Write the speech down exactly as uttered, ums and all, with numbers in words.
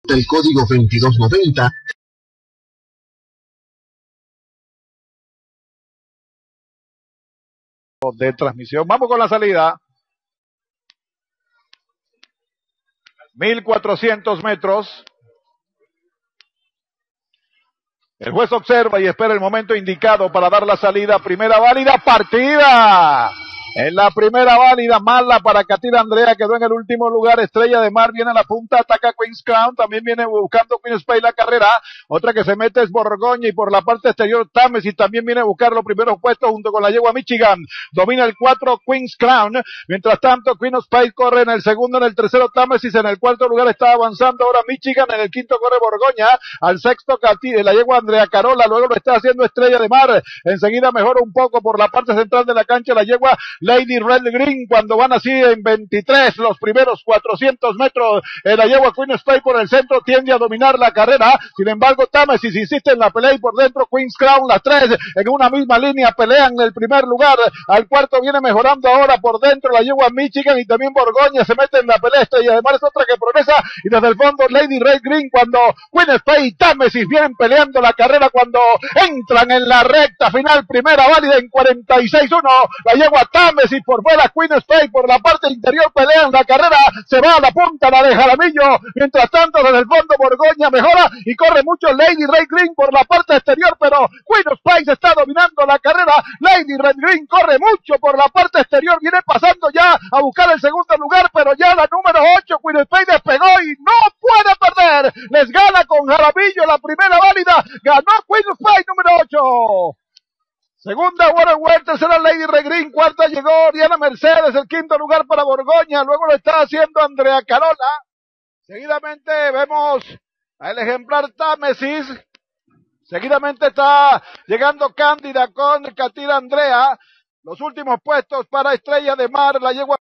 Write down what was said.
el código veintidós noventa. De transmisión. Vamos con la salida. mil cuatrocientos metros. El juez observa y espera el momento indicado para dar la salida. Primera válida, partida. En la primera válida, mala para Katira Andrea, quedó en el último lugar. Estrella de Mar viene a la punta, ataca Queen's Crown, también viene buscando Queen Spade la carrera. Otra que se mete es Borgoña, y por la parte exterior Támesis también viene a buscar los primeros puestos junto con la yegua Michigan. Domina el cuatro Queen's Crown, mientras tanto Queen Spade corre en el segundo, en el tercero Támesis, en el cuarto lugar está avanzando ahora Michigan, en el quinto corre Borgoña, al sexto Katira, la yegua Andrea Carola, luego lo está haciendo Estrella de Mar, enseguida mejora un poco por la parte central de la cancha la yegua Lady Red Green, cuando van así en veintitrés los primeros cuatrocientos metros, eh, la yegua Queen Spade por el centro tiende a dominar la carrera. Sin embargo Támesis insiste en la pelea, y por dentro Queen's Crown, las tres en una misma línea pelean en el primer lugar. Al cuarto viene mejorando ahora por dentro la yegua Michigan, y también Borgoña se mete en la pelea, y además es otra que progresa, y desde el fondo Lady Red Green, cuando Queen Spade y Támesis vienen peleando la carrera, cuando entran en la recta final, primera válida en cuarenta y seis uno, la yegua Támesis por fuera, Queen Spade por la parte interior pelean la carrera, se va a la punta la de Jaramillo, mientras tanto desde el fondo Borgoña mejora y corre mucho Lady Red Green por la parte exterior, pero Queen Spade está dominando la carrera. Lady Red Green corre mucho por la parte exterior, viene pasando ya a buscar el segundo lugar, pero ya la número ocho Queen Spade despegó y no puede perder, les gana con Jaramillo la primera válida, ganó Queen Spade número ocho. Segunda Warren Webb, tercera Lady Red Green, cuarta llegó Diana Mercedes, el quinto lugar para Borgoña, luego lo está haciendo Andrea Carola. Seguidamente vemos al ejemplar Támesis, seguidamente está llegando Cándida con Katira Andrea, los últimos puestos para Estrella de Mar, la yegua